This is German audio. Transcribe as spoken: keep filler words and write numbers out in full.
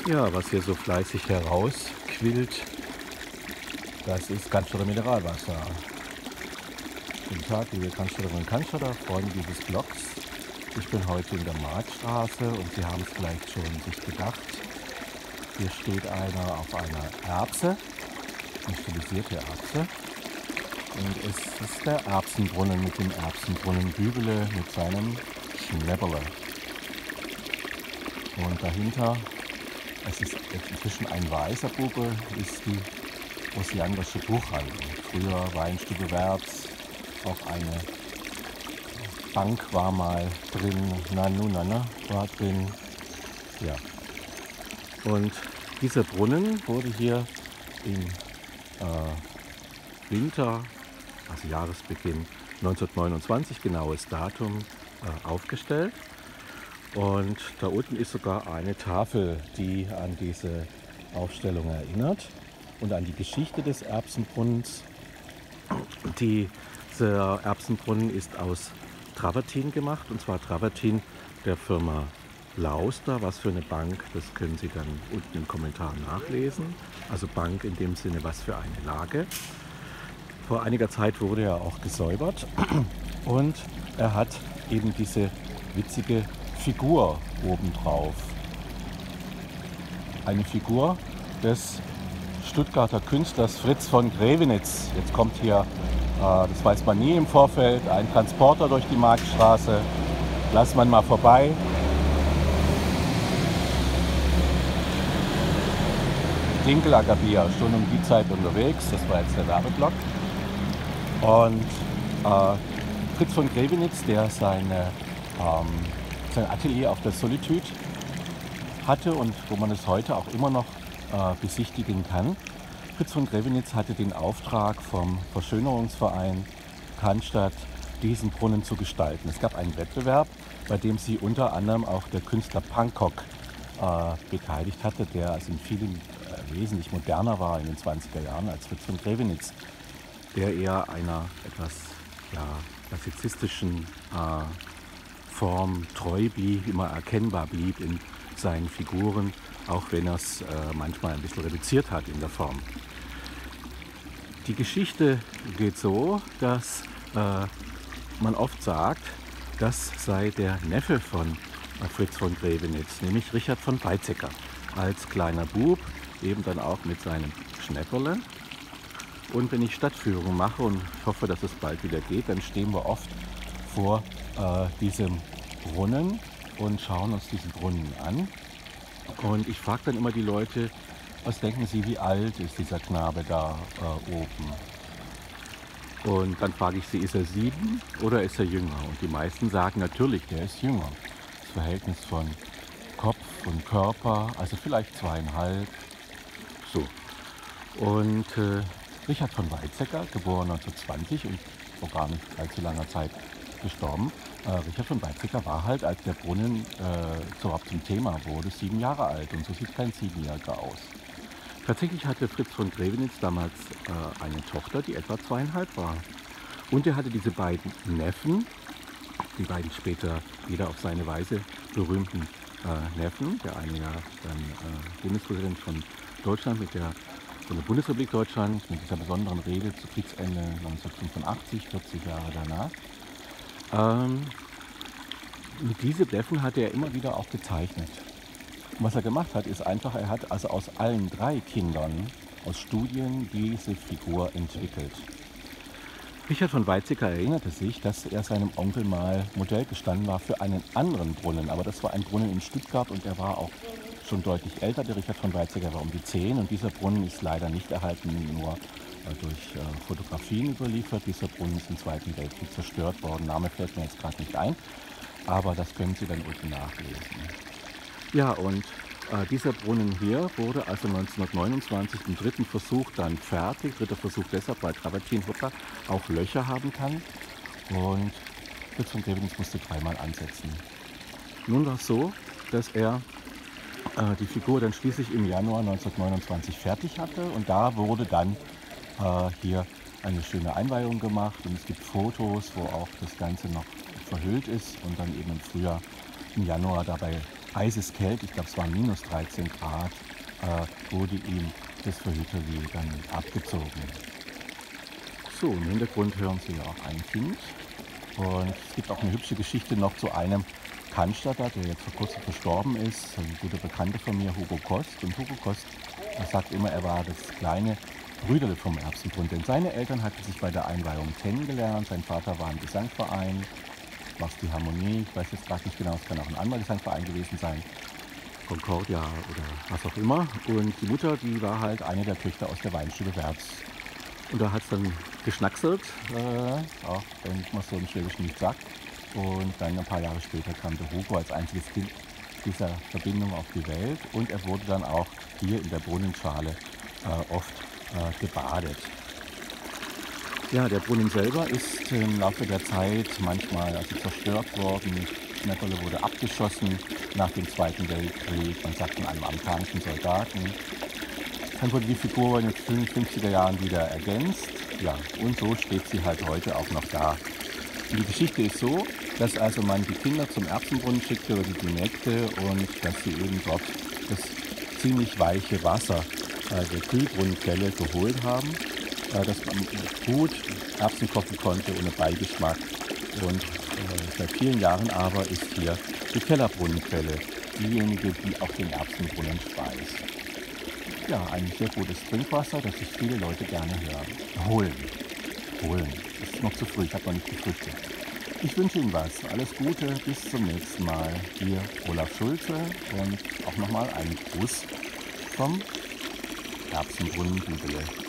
Ja, was hier so fleißig herausquillt, das ist Cannstatter Mineralwasser. Guten Tag, liebe Cannstatterinnen und Cannstatter, Freunde dieses Blogs. Ich bin heute in der Marktstraße und Sie haben es vielleicht schon sich gedacht. Hier steht einer auf einer Erbse, eine stilisierte Erbse. Und es ist der Erbsenbrunnen mit dem Erbsenbrunnen Bübele mit seinem Schnäpperle. Und dahinter, es ist inzwischen ein weißer Bube, ist die Osiandersche Buchhandlung. Früher Weinstube Wärts, auch eine Bank war mal drin, Nanu Nana war drin. Ja. Und dieser Brunnen wurde hier im äh, Winter, also Jahresbeginn neunzehnhundertneunundzwanzig, genaues Datum, äh, aufgestellt. Und da unten ist sogar eine Tafel, die an diese Aufstellung erinnert und an die Geschichte des Erbsenbrunnens. Dieser Erbsenbrunnen ist aus Travertin gemacht, und zwar Travertin der Firma Lauster. Was für eine Bank, das können Sie dann unten im Kommentar nachlesen. Also Bank in dem Sinne, was für eine Lage. Vor einiger Zeit wurde er auch gesäubert und er hat eben diese witzige Figur obendrauf. Eine Figur des Stuttgarter Künstlers Fritz von Grevenitz. Jetzt kommt hier, äh, das weiß man nie im Vorfeld, ein Transporter durch die Marktstraße. Lass man mal vorbei. Dinkelacker Bier, schon um die Zeit unterwegs. Das war jetzt der Werbeblock. Und äh, Fritz von Grevenitz, der seine, ähm, sein Atelier auf der Solitude hatte und wo man es heute auch immer noch äh, besichtigen kann. Fritz von Grevenitz hatte den Auftrag vom Verschönerungsverein Cannstatt, diesen Brunnen zu gestalten. Es gab einen Wettbewerb, bei dem sie unter anderem auch der Künstler Pankok äh, beteiligt hatte, der also in vielen äh, wesentlich moderner war in den zwanziger Jahren als Fritz von Grevenitz, der eher einer etwas ja, klassizistischen äh, Form treu blieb, immer erkennbar blieb in seinen Figuren, auch wenn er es äh, manchmal ein bisschen reduziert hat in der Form. Die Geschichte geht so, dass äh, man oft sagt, das sei der Neffe von äh, Fritz von Grevenitz, nämlich Richard von Weizsäcker. Als kleiner Bub, eben dann auch mit seinem Schnäpperle. Und wenn ich Stadtführungen mache, und ich hoffe, dass es bald wieder geht, dann stehen wir oft vor äh, diesem Brunnen und schauen uns diesen Brunnen an. Und ich frage dann immer die Leute, was denken Sie, wie alt ist dieser Knabe da äh, oben? Und dann frage ich sie, ist er sieben oder ist er jünger? Und die meisten sagen natürlich, der ist jünger. Das Verhältnis von Kopf und Körper, also vielleicht zweieinhalb, so. Und äh, Richard von Weizsäcker, geboren neunzehnhundertzwanzig und vor gar nicht allzu langer Zeit gestorben. Äh, Richard von Weizsäcker war halt, als der Brunnen äh, überhaupt zum Thema wurde, sieben Jahre alt, und so sieht kein Siebenjähriger aus. Tatsächlich hatte Fritz von Grevenitz damals äh, eine Tochter, die etwa zweieinhalb war. Und er hatte diese beiden Neffen, die beiden später jeder auf seine Weise berühmten äh, Neffen. Der eine ja dann äh, Bundespräsident von Deutschland mit der von der Bundesrepublik Deutschland mit dieser besonderen Rede zu Kriegsende neunzehnhundertfünfundachtzig, vierzig Jahre danach. Ähm, mit diesen Neffen hat er immer wieder auch gezeichnet. Und was er gemacht hat, ist einfach, er hat also aus allen drei Kindern, aus Studien, diese Figur entwickelt. Richard von Weizsäcker erinnerte sich, dass er seinem Onkel mal Modell gestanden war für einen anderen Brunnen. Aber das war ein Brunnen in Stuttgart und er war auch schon deutlich älter. Der Richard von Weizsäcker war um die zehn und dieser Brunnen ist leider nicht erhalten, nur äh, durch äh, Fotografien überliefert. Dieser Brunnen ist im Zweiten Weltkrieg zerstört worden. Name fällt mir jetzt gerade nicht ein, aber das können Sie dann unten nachlesen. Ja, und äh, dieser Brunnen hier wurde also neunzehnhundertneunundzwanzig im dritten Versuch dann fertig. Dritter Versuch deshalb, weil Travertin auch Löcher haben kann. Und Fritz von Grevenitz musste dreimal ansetzen. Nun war es so, dass er äh, die Figur dann schließlich im Januar neunzehnhundertneunundzwanzig fertig hatte. Und da wurde dann äh, hier eine schöne Einweihung gemacht. Und es gibt Fotos, wo auch das Ganze noch verhüllt ist und dann eben im Frühjahr, im Januar dabei Eiseskälte, ich glaube es waren minus dreizehn Grad, äh, wurde ihm das Verhüterli dann abgezogen. So, im Hintergrund hören Sie auch ein Kind. Und es gibt auch eine hübsche Geschichte noch zu einem Cannstatter, der jetzt vor kurzem verstorben ist, ein guter Bekannter von mir, Hugo Kost. Und Hugo Kost, er sagt immer, er war das kleine Brüderle vom Erbsenbrunnen. Denn seine Eltern hatten sich bei der Einweihung kennengelernt. Sein Vater war im Gesangsverein, was die Harmonie, ich weiß jetzt gerade nicht genau, es kann auch ein anderer Gesangsverein gewesen sein, Concordia oder was auch immer. Und die Mutter, die war halt eine der Töchter aus der Weinstube Werz. Und da hat es dann geschnackselt, äh, auch wenn man so im Schwäbischen nicht sagt. Und dann ein paar Jahre später kam der Hugo als einziges Kind dieser Verbindung auf die Welt. Und er wurde dann auch hier in der Brunnenschale äh, oft äh, gebadet. Ja, der Brunnen selber ist im Laufe der Zeit manchmal also zerstört worden. Schmetterle wurde abgeschossen nach dem Zweiten Weltkrieg, man sagt von einem amerikanischen Soldaten. Dann wurde die Figur in den fünfziger Jahren wieder ergänzt. Ja, und so steht sie halt heute auch noch da. Und die Geschichte ist so, dass also man die Kinder zum Erbsenbrunnen schickte oder die Mägde und dass sie eben dort das ziemlich weiche Wasser äh, der Kühlbrunnenquelle geholt haben, äh, dass man gut Erbsen kochen konnte ohne Beigeschmack. Und äh, seit vielen Jahren aber ist hier die Kellerbrunnenquelle diejenige, die auch den Erbsenbrunnen speist. Ja, ein sehr gutes Trinkwasser, das sich viele Leute gerne hören. Holen. Holen. Es ist noch zu früh, ich habe noch nicht gefrühstückt. Ich wünsche Ihnen was. Alles Gute, bis zum nächsten Mal. Ihr Olaf Schulze und auch nochmal einen Gruß vom Erbsenbrunnen Büdele.